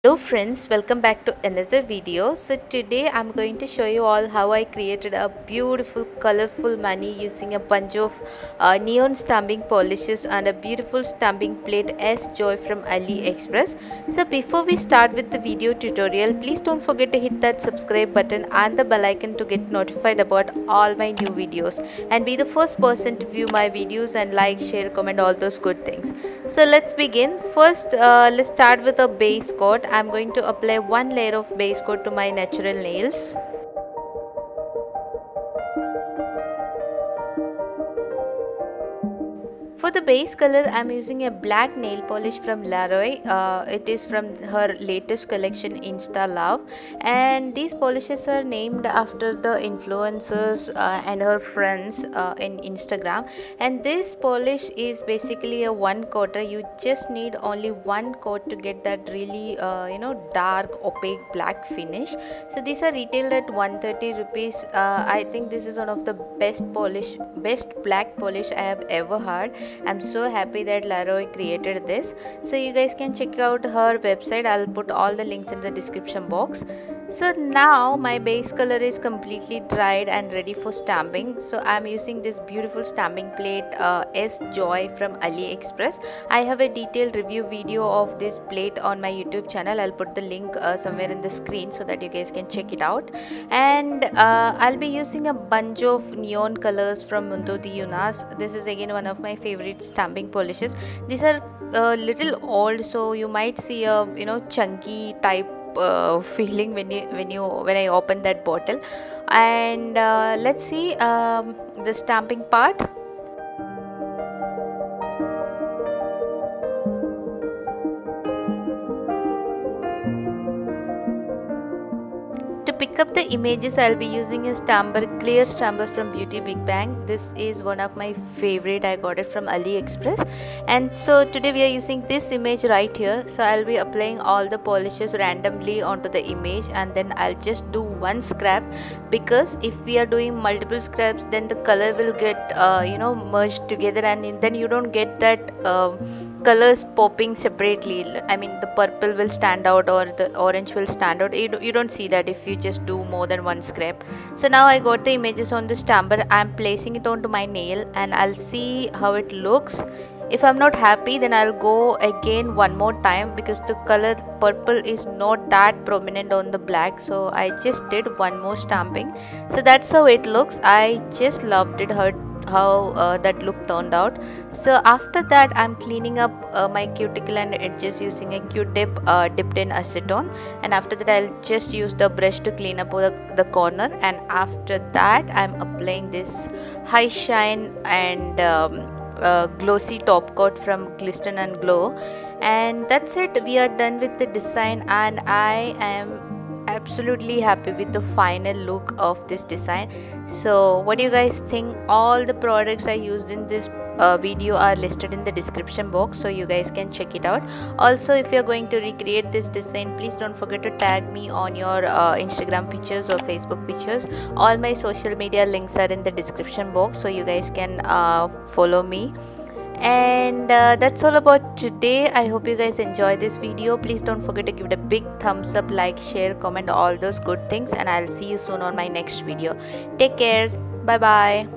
Hello friends, welcome back to another video. So today I'm going to show you all how I created a beautiful colorful money using a bunch of neon stamping polishes and a beautiful stamping plate S Joy from AliExpress. So before we start with the video tutorial, please don't forget to hit that subscribe button and the bell icon to get notified about all my new videos and be the first person to view my videos and like, share, comment, all those good things. So let's begin. First let's start with a base coat. I'm going to apply one layer of base coat to my natural nails. For the base color, I'm using a black nail polish from Laroy. It is from her latest collection, Insta Love, and these polishes are named after the influencers and her friends in Instagram. And this polish is basically a one coater. You just need only one coat to get that really dark opaque black finish. So these are retailed at 130 rupees. I think this is one of the best black polish I have ever had. I'm so happy that Laroy created this. So you guys can check out her website. I'll put all the links in the description box. So now my base color is completely dried and ready for stamping. So I'm using this beautiful stamping plate S Joy from AliExpress. I have a detailed review video of this plate on my YouTube channel. I'll put the link somewhere in the screen so that you guys can check it out. And I'll be using a bunch of neon colors from Mundo de Unas. This is again one of my favorite stamping polishes. These are a little old, so you might see a chunky type feeling when I open that bottle. And let's see the stamping part. To pick up the images, I'll be using a clear stamper from Beauty Big Bang. This is one of my favorite. I got it from AliExpress. And so today we are using this image right here. So I'll be applying all the polishes randomly onto the image, and then I'll just do one scrap, because if we are doing multiple scraps, then the color will get merged together, and then you don't get that colors popping separately. I mean, the purple will stand out or the orange will stand out. You don't see that if you just do more than one scrap. So now I got the images on the stamper. I'm placing it onto my nail and I'll see how it looks. If I'm not happy, then I'll go again one more time, because the color purple is not that prominent on the black. So I just did one more stamping. So that's how it looks. I just loved it, how that look turned out. So after that, I'm cleaning up my cuticle and edges using a Q-tip dipped in acetone, and after that I'll just use the brush to clean up the corner. And after that, I'm applying this high shine and glossy top coat from Glisten and Glow, and that's it. We are done with the design, and I am absolutely happy with the final look of this design. So what do you guys think? All the products I used in this video are listed in the description box, so you guys can check it out. Also, if you're going to recreate this design, please don't forget to tag me on your Instagram pictures or Facebook pictures. All my social media links are in the description box, so you guys can follow me. And that's all about today. I hope you guys enjoyed this video. Please don't forget to give it a big thumbs up, like, share, comment, all those good things, and I'll see you soon on my next video. Take care. Bye bye.